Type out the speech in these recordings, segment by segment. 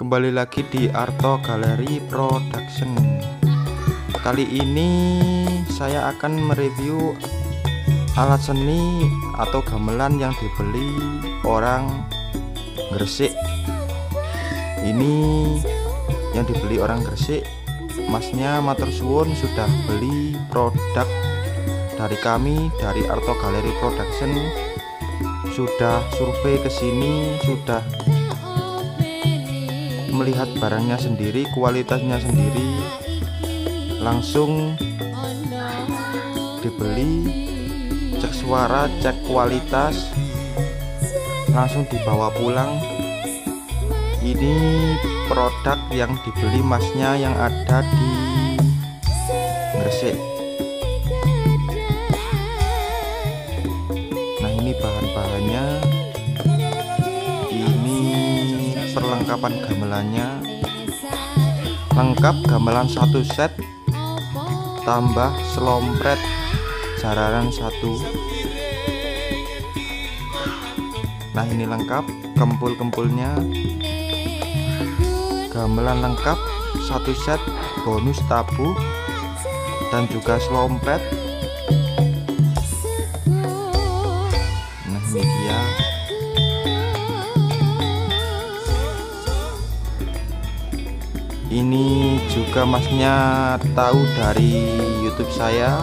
Kembali lagi di Arto Galeri Production. Kali ini saya akan mereview alat seni atau gamelan yang dibeli orang Gresik. Ini yang dibeli orang Gresik. Masnya matur suwun sudah beli produk dari kami, dari Arto Galeri Production. Sudah survei ke sini, sudah melihat barangnya sendiri, kualitasnya sendiri, langsung dibeli, cek suara, cek kualitas, langsung dibawa pulang. Ini produk yang dibeli masnya yang ada di Gresik. Nah, ini bahan-bahannya, ini perlengkapan gamelannya, lengkap gamelan 1 set tambah selompret jaranan 1. Nah, ini lengkap kempul-kempulnya, gamelan lengkap 1 set bonus tabuh dan juga selompret. Nah, ini dia. Ini juga masnya tahu dari YouTube saya,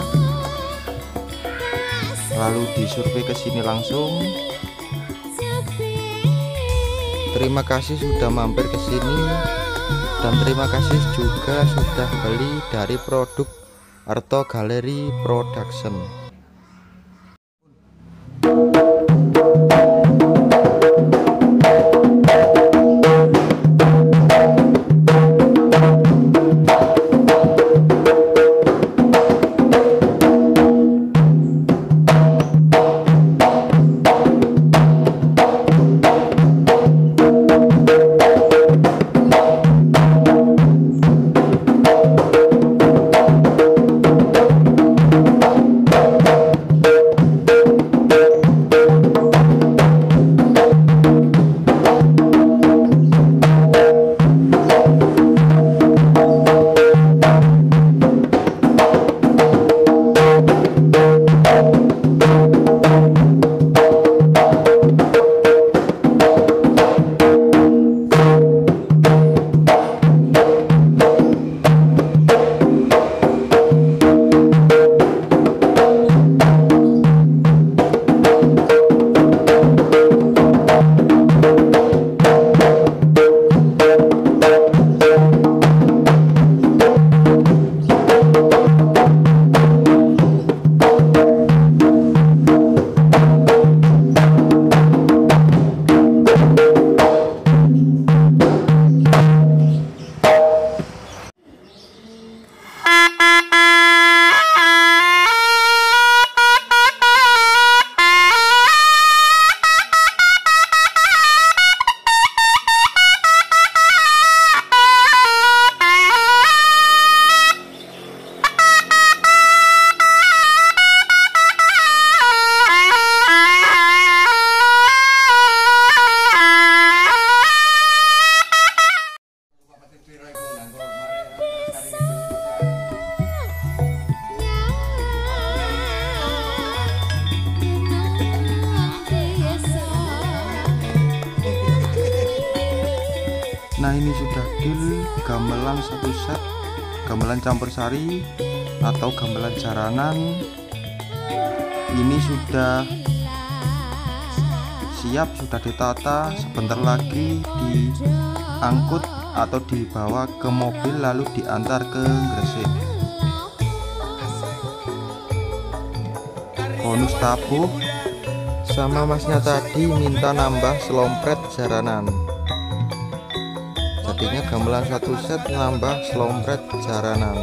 lalu disurvei ke sini langsung. Terima kasih sudah mampir ke sini, dan terima kasih juga sudah beli dari produk Arto Galeri Production. Nah, ini sudah deal gamelan 1 set, gamelan campur sari atau gamelan jaranan. Ini sudah siap, sudah ditata, sebentar lagi diangkut atau dibawa ke mobil lalu diantar ke Gresik. Bonus tabuh, sama masnya tadi minta nambah selompret jaranan. Jadinya gamelan 1 set nambah selompret jaranan.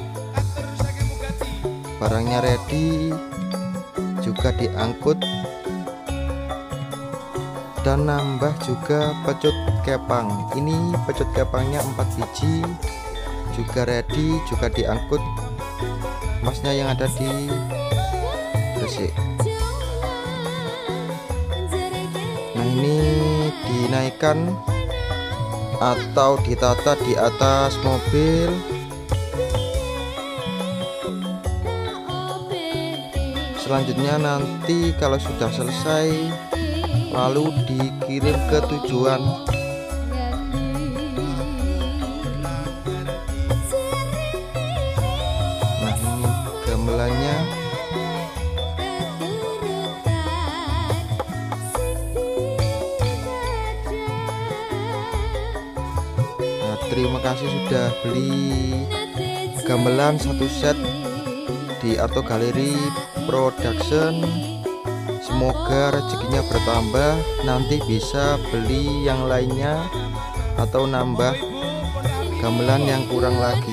Barangnya ready, juga diangkut, dan nambah juga pecut kepang. Ini pecut kepangnya 4 biji, juga ready, juga diangkut masnya yang ada di Gresik. Nah, ini dinaikkan atau ditata di atas mobil. Selanjutnya nanti kalau sudah selesai lalu dikirim ke tujuan. Nah, ini gamelannya. Nah, terima kasih sudah beli gamelan satu set di Arto Galeri Production. Semoga rezekinya bertambah, nanti bisa beli yang lainnya atau nambah gamelan yang kurang lagi.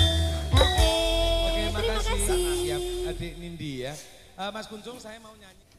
Adik Nindi ya, Mas Kunjung saya mau nyanyi.